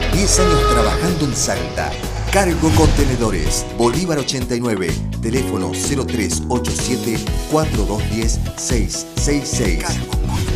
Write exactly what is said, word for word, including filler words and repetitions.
diez años trabajando en Salta. Cargo Contenedores, Bolívar ochenta y nueve, teléfono cero tres ocho siete, cuatro dos uno cero, seis seis seis. Cargo